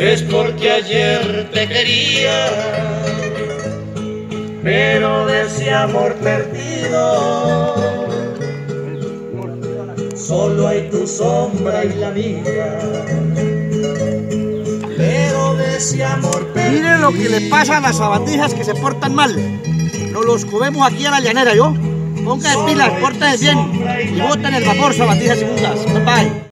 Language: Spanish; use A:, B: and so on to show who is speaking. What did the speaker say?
A: es porque ayer te quería, pero de ese amor perdido solo hay tu sombra y la mía. Pero de ese amor perdido.
B: Miren lo que le pasa a las sabandijas que se portan mal. Nos los comemos aquí a la llanera, ¿yo? Pongan pilas, pórtense bien y boten el vapor, sabandijas inmundas. Bye bye.